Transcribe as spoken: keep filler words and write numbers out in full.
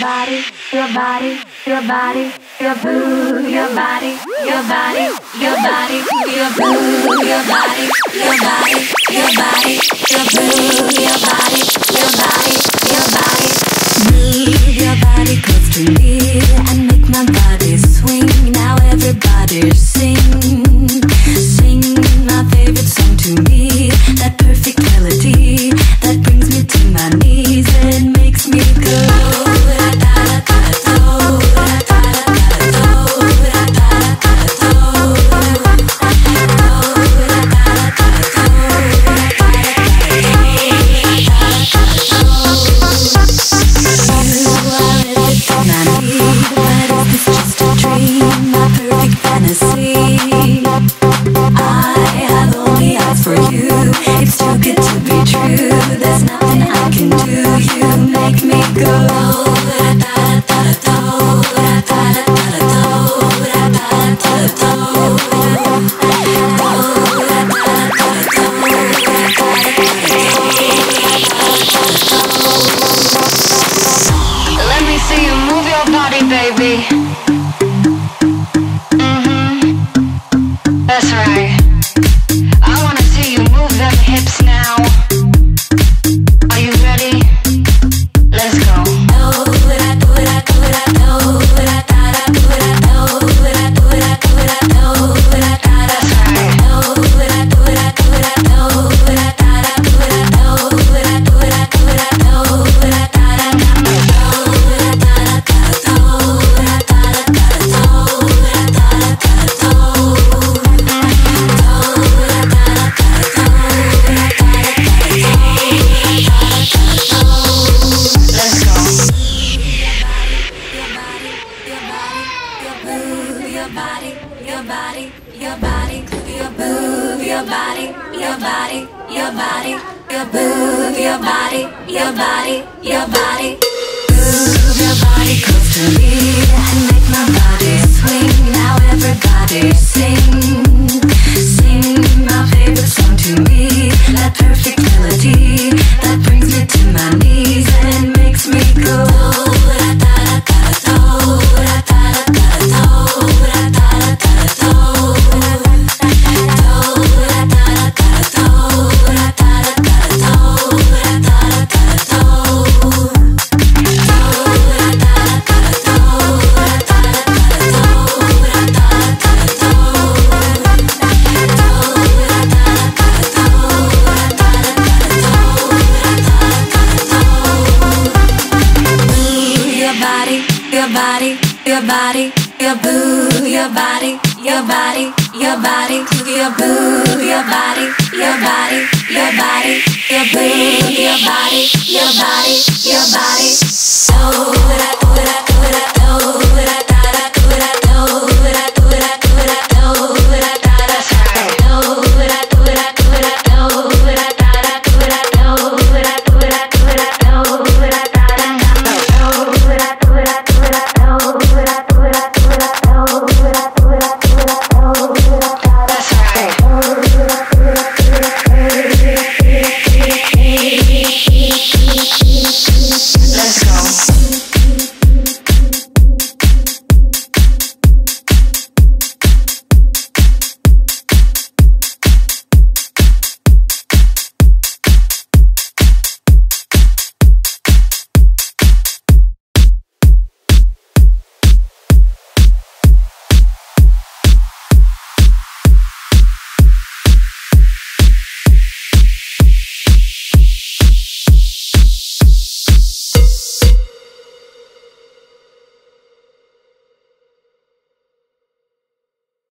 body, your body, your body, your boo, your body, your body, your body, your boo, your body, your body, your body, your boo, your body, your body, your body. Move your body close to me and make my body swing. Now everybody sing, sing my favorite song to me. That perfect melody that brings me to my knees and makes me go. It's too good to be true. There's nothing I can do. You make me go. Let me see you move your body, baby. Mm-hmm. That's right. Hips now. Are you ready? Let's go. Your body, your body, your body, your boo, your body, your body, your body, your boo, your body, your body, your body. Move your body close to me and make my body swing. Now everybody sing, sing my favorite song to me. That perfect melody that brings me to my knees and makes me go. Your body, your body, your boo, your body, your body, your body, your boo, your body, your body, your body, your boo, your body, your body, your body.